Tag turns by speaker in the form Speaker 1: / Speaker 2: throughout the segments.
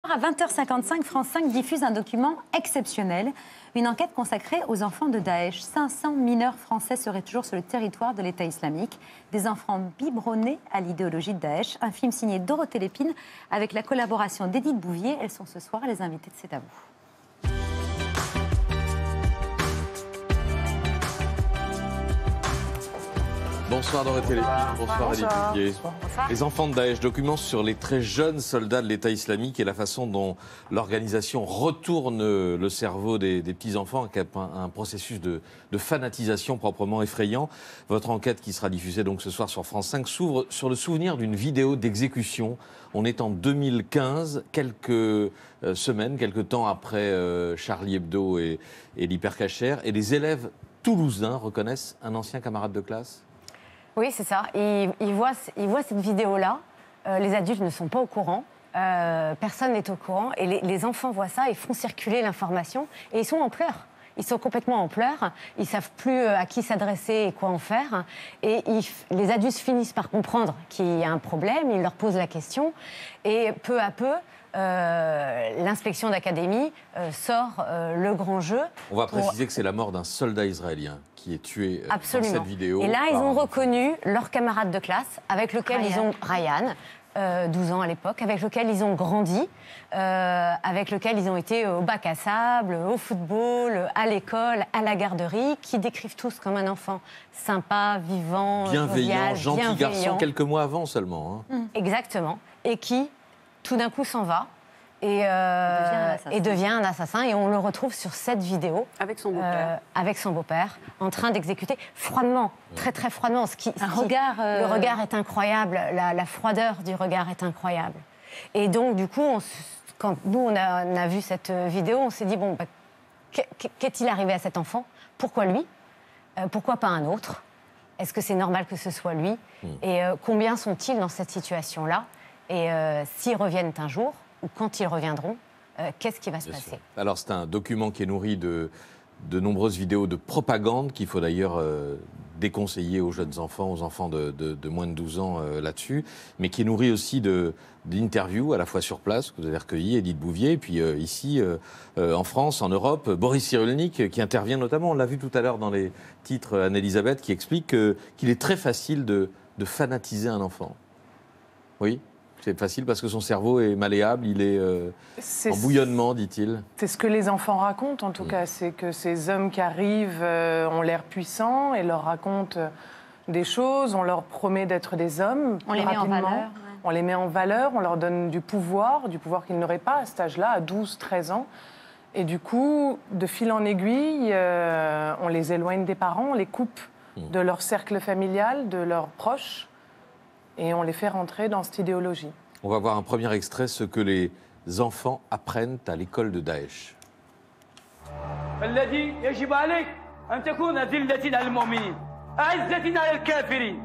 Speaker 1: À 20h55, France 5 diffuse un document exceptionnel, une enquête consacrée aux enfants de Daesh. 500 mineurs français seraient toujours sur le territoire de l'État islamique, des enfants biberonnés à l'idéologie de Daesh. Un film signé Dorothée Lépine avec la collaboration d'Édith Bouvier. Elles sont ce soir les invitées de C'est à vous.
Speaker 2: Bonsoir Dorothée Lépine, bonsoir Édith Bouvier. Les enfants de Daesh, document sur les très jeunes soldats de l'État islamique et la façon dont l'organisation retourne le cerveau des petits-enfants avec un processus de fanatisation proprement effrayant. Votre enquête qui sera diffusée donc ce soir sur France 5 s'ouvre sur le souvenir d'une vidéo d'exécution. On est en 2015, quelques semaines, quelques temps après Charlie Hebdo et l'Hypercacher, et les élèves toulousains reconnaissent un ancien camarade de classe.
Speaker 3: Oui, c'est ça. Ils voient cette vidéo-là. Les adultes ne sont pas au courant. Personne n'est au courant. Et les enfants voient ça et font circuler l'information. Et ils sont en pleurs. Ils sont complètement en pleurs. Ils ne savent plus à qui s'adresser et quoi en faire. Et les adultes finissent par comprendre qu'il y a un problème. Ils leur posent la question. Et peu à peu, l'inspection d'académie sort le grand jeu.
Speaker 2: On va préciser que c'est la mort d'un soldat israélien qui est tué dans cette vidéo.
Speaker 3: Et là, ils ont reconnu leur camarade de classe avec lequel ils ont Ryan, 12 ans à l'époque, avec lequel ils ont grandi, avec lequel ils ont été au bac à sable, au football, à l'école, à la garderie, qui décrivent tous comme un enfant sympa, vivant,
Speaker 2: bienveillant,
Speaker 3: jovial,
Speaker 2: gentil garçon, quelques mois avant seulement. Hein.
Speaker 3: Exactement. Et qui, tout d'un coup, s'en va. Et devient un assassin. Et on le retrouve sur cette vidéo.
Speaker 4: Avec son beau-père.
Speaker 3: Avec son beau-père, en train d'exécuter froidement, très très froidement. Le regard est incroyable, la froideur du regard est incroyable. Et donc, du coup, quand nous, on a vu cette vidéo, on s'est dit, bon, qu'est-il arrivé à cet enfant? Pourquoi lui? Pourquoi pas un autre? Est-ce que c'est normal que ce soit lui? Et combien sont-ils dans cette situation-là? Et s'ils reviennent un jour, ou quand ils reviendront, qu'est-ce qui va se passer?
Speaker 2: Alors, c'est un document qui est nourri de nombreuses vidéos de propagande qu'il faut d'ailleurs déconseiller aux jeunes enfants, aux enfants de moins de 12 ans là-dessus, mais qui est nourri aussi d'interviews à la fois sur place, que vous avez recueillies, Édith Bouvier, et puis ici, en France, en Europe, Boris Cyrulnik, qui intervient notamment, on l'a vu tout à l'heure dans les titres, Anne-Elisabeth, qui explique qu'il est très facile de fanatiser un enfant. Oui. C'est facile parce que son cerveau est malléable, il est en bouillonnement, dit-il.
Speaker 5: C'est ce que les enfants racontent, en tout cas. C'est que ces hommes qui arrivent ont l'air puissants et leur racontent des choses. On leur promet d'être des hommes.
Speaker 1: On les met en valeur. Ouais.
Speaker 5: On les met en valeur, on leur donne du pouvoir qu'ils n'auraient pas à cet âge-là, à 12, 13 ans. Et du coup, de fil en aiguille, on les éloigne des parents, on les coupe de leur cercle familial, de leurs proches. Et on les fait rentrer dans cette idéologie.
Speaker 2: On va voir un premier extrait, ce que les enfants apprennent à l'école de Daesh.
Speaker 6: الذي يجب عليك أن تكون ذلة على المؤمنين أعزة على الكافرين.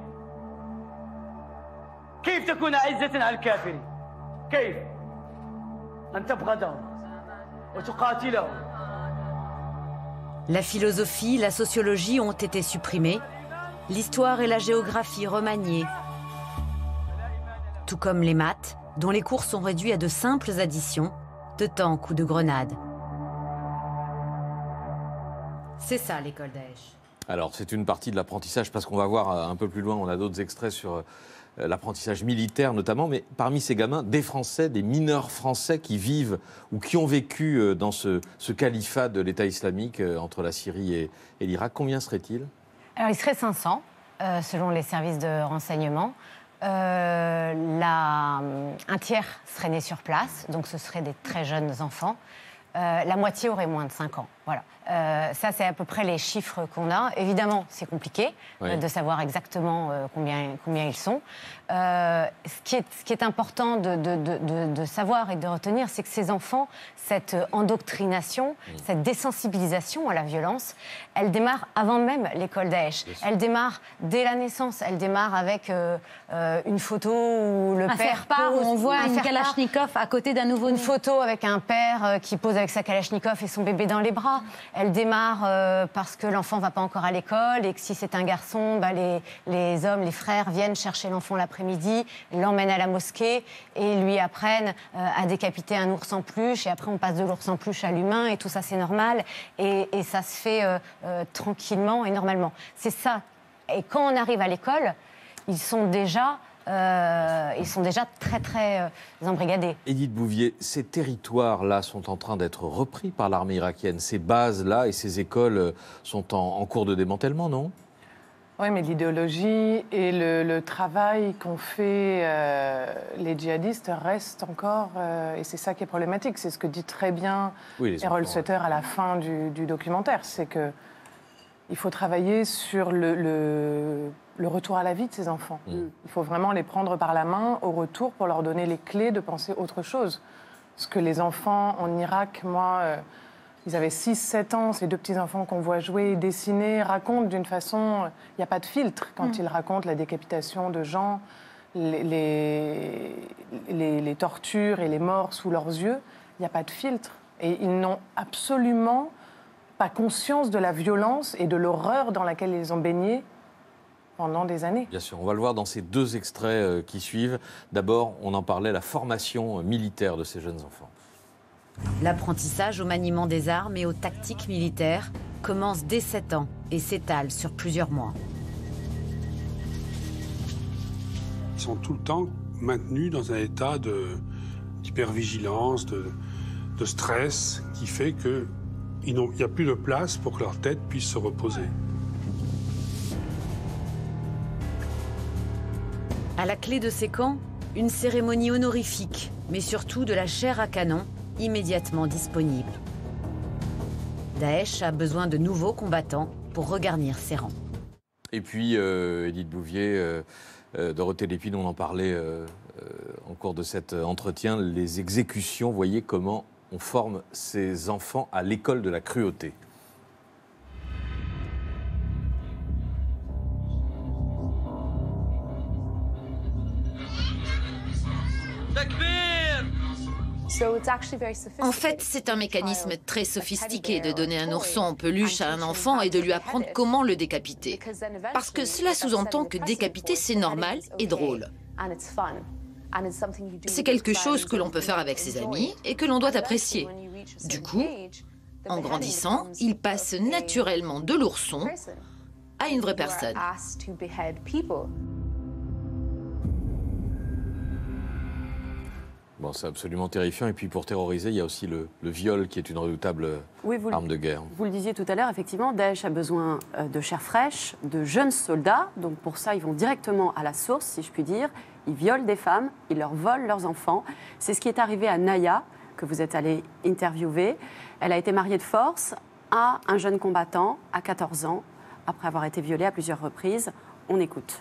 Speaker 6: كيف تكون أعزة على الكافرين؟ كيف؟ أن تبغضهم وتقاتلهم.
Speaker 7: La philosophie, la sociologie ont été supprimées, l'histoire et la géographie remaniées. Tout comme les maths, dont les cours sont réduits à de simples additions, de tanks ou de grenades. C'est ça l'école Daesh.
Speaker 2: Alors c'est une partie de l'apprentissage, parce qu'on va voir un peu plus loin, on a d'autres extraits sur l'apprentissage militaire notamment, mais parmi ces gamins, des Français, des mineurs français qui vivent ou qui ont vécu dans ce califat de l'État islamique entre la Syrie et l'Irak. Combien seraient-ils?
Speaker 3: Alors il serait 500, selon les services de renseignement. Un tiers serait né sur place, donc ce seraient des très jeunes enfants. La moitié aurait moins de 5 ans. Voilà. Ça, c'est à peu près les chiffres qu'on a. Évidemment, c'est compliqué de savoir exactement combien ils sont. Ce qui est important de savoir et de retenir, c'est que ces enfants, cette endoctrination, cette désensibilisation à la violence, elle démarre avant même l'école Daesh. Elle démarre dès la naissance. Elle démarre avec une photo où le père
Speaker 1: faire-part, où on voit une
Speaker 3: faire-part,
Speaker 1: Kalachnikov à côté d'un nouveau-né.
Speaker 3: Une photo avec un père qui pose avec avec sa kalachnikov et son bébé dans les bras. Elle démarre parce que l'enfant ne va pas encore à l'école et que si c'est un garçon, les hommes, les frères viennent chercher l'enfant l'après-midi, l'emmènent à la mosquée et lui apprennent à décapiter un ours en peluche. Et après, on passe de l'ours en peluche à l'humain et tout ça, c'est normal. Et ça se fait tranquillement et normalement. C'est ça. Et quand on arrive à l'école, ils sont déjà très, très embrigadés.
Speaker 2: Édith Bouvier, ces territoires-là sont en train d'être repris par l'armée irakienne. Ces bases-là et ces écoles sont en cours de démantèlement, non?
Speaker 5: Oui, mais l'idéologie et le travail qu'ont fait les djihadistes restent encore... et c'est ça qui est problématique. C'est ce que dit très bien Errol Sutter à la fin du documentaire. C'est qu'il faut travailler sur le retour à la vie de ces enfants. Il faut vraiment les prendre par la main au retour pour leur donner les clés de penser autre chose. Parce que les enfants en Irak, moi, ils avaient 6-7 ans, ces deux petits-enfants qu'on voit jouer, dessiner, racontent d'une façon... Il n'y a pas de filtre quand ils racontent la décapitation de gens, les tortures et les morts sous leurs yeux. Il n'y a pas de filtre. Et ils n'ont absolument pas conscience de la violence et de l'horreur dans laquelle ils ont baigné pendant des années.
Speaker 2: Bien sûr, on va le voir dans ces deux extraits qui suivent. D'abord, on en parlait, la formation militaire de ces jeunes enfants.
Speaker 7: L'apprentissage au maniement des armes et aux tactiques militaires commence dès 7 ans et s'étale sur plusieurs mois.
Speaker 4: Ils sont tout le temps maintenus dans un état d'hypervigilance, de stress, qui fait qu'il n'y a plus de place pour que leur tête puisse se reposer.
Speaker 7: À la clé de ces camps, une cérémonie honorifique, mais surtout de la chair à canon, immédiatement disponible. Daesh a besoin de nouveaux combattants pour regarnir ses rangs.
Speaker 2: Et puis, Édith Bouvier, Dorothée Lépine, on en parlait en cours de cet entretien, les exécutions, voyez comment on forme ces enfants à l'école de la cruauté.
Speaker 8: En fait, c'est un mécanisme très sophistiqué de donner un ourson en peluche à un enfant et de lui apprendre comment le décapiter. Parce que cela sous-entend que décapiter, c'est normal et drôle. C'est quelque chose que l'on peut faire avec ses amis et que l'on doit apprécier. Du coup, en grandissant, il passe naturellement de l'ourson à une vraie personne.
Speaker 2: Bon, c'est absolument terrifiant. Et puis pour terroriser, il y a aussi le viol qui est une redoutable arme de guerre.
Speaker 9: Vous le disiez tout à l'heure, effectivement, Daesh a besoin de chair fraîche, de jeunes soldats. Donc pour ça, ils vont directement à la source, si je puis dire. Ils violent des femmes, ils leur volent leurs enfants. C'est ce qui est arrivé à Naya, que vous êtes allé interviewer. Elle a été mariée de force à un jeune combattant à 14 ans, après avoir été violée à plusieurs reprises. On écoute.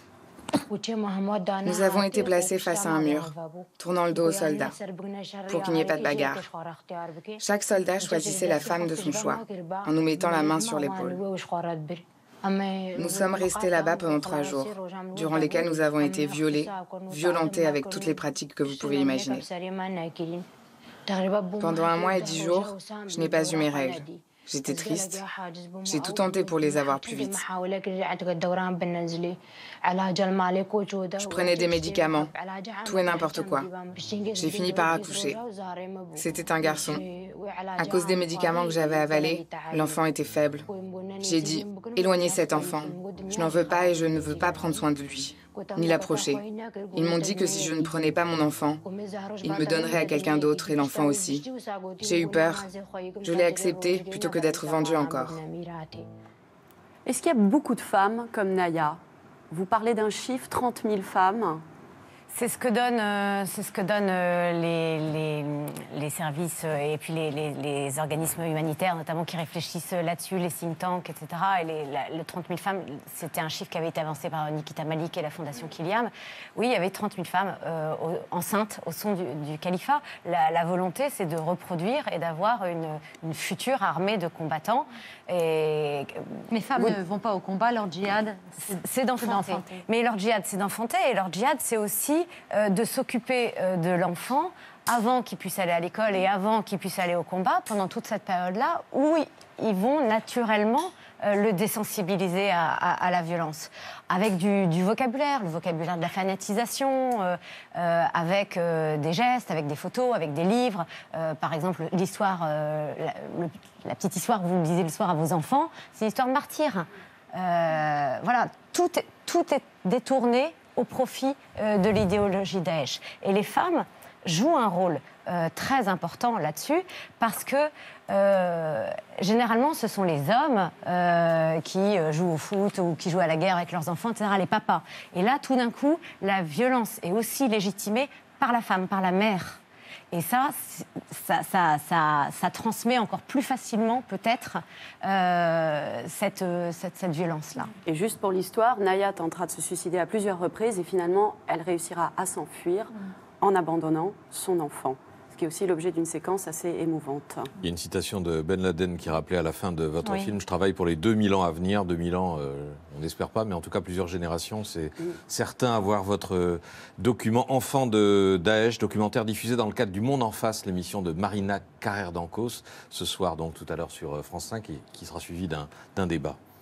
Speaker 10: Nous avons été placés face à un mur, tournant le dos aux soldats, pour qu'il n'y ait pas de bagarre. Chaque soldat choisissait la femme de son choix, en nous mettant la main sur l'épaule. Nous sommes restés là-bas pendant 3 jours, durant lesquels nous avons été violés, violentés avec toutes les pratiques que vous pouvez imaginer. Pendant 1 mois et 10 jours, je n'ai pas eu mes règles. J'étais triste. J'ai tout tenté pour les avoir plus vite. Je prenais des médicaments, tout et n'importe quoi. J'ai fini par accoucher. C'était un garçon. À cause des médicaments que j'avais avalés, l'enfant était faible. J'ai dit, éloignez cet enfant. Je n'en veux pas et je ne veux pas prendre soin de lui, ni l'approcher. Ils m'ont dit que si je ne prenais pas mon enfant, ils me donneraient à quelqu'un d'autre et l'enfant aussi. J'ai eu peur. Je l'ai accepté plutôt que d'être vendue encore.
Speaker 9: Est-ce qu'il y a beaucoup de femmes comme Naya? Vous parlez d'un chiffre, 30 000 femmes.
Speaker 3: C'est ce que donnent les services et puis les organismes humanitaires, notamment qui réfléchissent là-dessus, les think tanks, etc. Et les 30 000 femmes, c'était un chiffre qui avait été avancé par Nikita Malik et la Fondation Kiliam. Oui, il y avait 30 000 femmes enceintes au son du califat. La volonté, c'est de reproduire et d'avoir une future armée de combattants. Et
Speaker 1: les femmes ne vont pas au combat, leur djihad,
Speaker 3: c'est d'enfanter. Mais leur djihad, c'est d'enfanter. Et leur djihad, c'est aussi de s'occuper de l'enfant avant qu'ils puissent aller à l'école et avant qu'ils puissent aller au combat, pendant toute cette période-là, où ils vont naturellement le désensibiliser à la violence. Avec du vocabulaire, le vocabulaire de la fanatisation, avec des gestes, avec des photos, avec des livres. Par exemple, l'histoire, la petite histoire que vous lisez le soir à vos enfants, c'est une histoire de martyr. Voilà, tout est détourné au profit de l'idéologie Daesh. Et les femmes jouent un rôle très important là-dessus parce que généralement ce sont les hommes qui jouent au foot ou qui jouent à la guerre avec leurs enfants, etc., les papas. Et là, tout d'un coup, la violence est aussi légitimée par la femme, par la mère. Et ça transmet encore plus facilement, peut-être, cette violence-là.
Speaker 9: Et juste pour l'histoire, Naya tentera de se suicider à plusieurs reprises et finalement, elle réussira à s'enfuir en abandonnant son enfant. Ce qui est aussi l'objet d'une séquence assez émouvante.
Speaker 2: Il y a une citation de Ben Laden qui rappelait à la fin de votre film « Je travaille pour les 2000 ans à venir ». 2000 ans, on n'espère pas, mais en tout cas plusieurs générations. C'est certain à voir votre document « Enfants de Daesh », documentaire diffusé dans le cadre du Monde en face, l'émission de Marina Carrère d'Ancos, ce soir, donc tout à l'heure sur France 5, et qui sera suivi d'un débat.